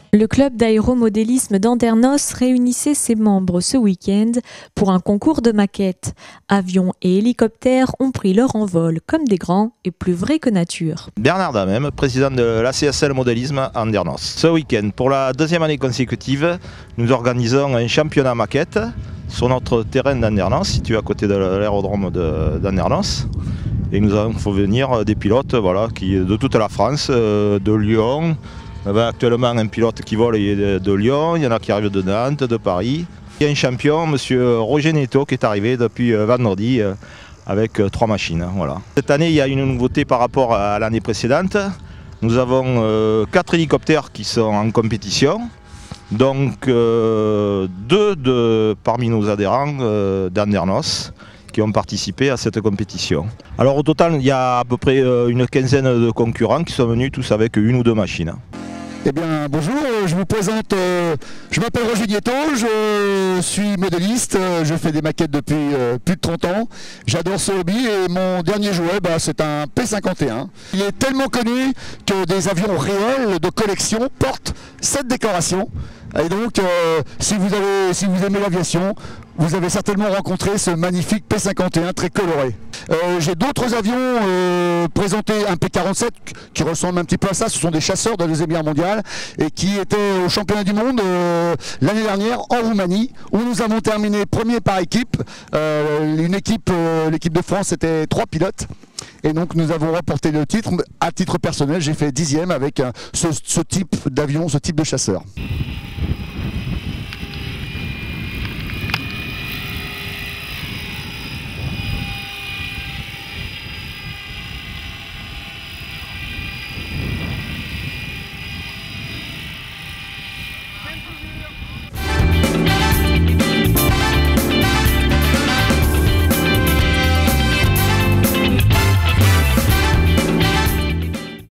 Le club d'aéromodélisme d'Andernos réunissait ses membres ce week-end pour un concours de maquettes. Avions et hélicoptères ont pris leur envol comme des grands et plus vrais que nature. Bernard Damem, président de l'ACSL Modélisme à Andernos. Ce week-end, pour la deuxième année consécutive, nous organisons un championnat maquette sur notre terrain d'Andernos, situé à côté de l'aérodrome d'Andernos. Et nous avons fait venir des pilotes de toute la France, de Lyon. On avait actuellement un pilote qui vole de Lyon, il y en a qui arrivent de Nantes, de Paris. Il y a un champion, monsieur Roger Netto, qui est arrivé depuis vendredi avec 3 machines. Voilà. Cette année, il y a une nouveauté par rapport à l'année précédente. Nous avons 4 hélicoptères qui sont en compétition. Donc 2 parmi nos adhérents d'Andernos qui ont participé à cette compétition. Alors au total, il y a à peu près une quinzaine de concurrents qui sont venus tous avec 1 ou 2 machines. Eh bien bonjour, je vous présente, je m'appelle Roger Nietto, je suis modéliste, je fais des maquettes depuis plus de 30 ans. J'adore ce hobby et mon dernier jouet c'est un P51. Il est tellement connu que des avions réels de collection portent cette décoration. Et donc si vous aimez l'aviation, vous avez certainement rencontré ce magnifique P51 très coloré. J'ai d'autres avions présentés, un P47 qui ressemble un petit peu à ça, ce sont des chasseurs de la Deuxième Guerre mondiale et qui étaient au championnat du monde l'année dernière en Roumanie où nous avons terminé premier par équipe. L'équipe de France était 3 pilotes. Et donc nous avons remporté le titre. À titre personnel, j'ai fait 10e avec ce type d'avion, ce type de chasseur.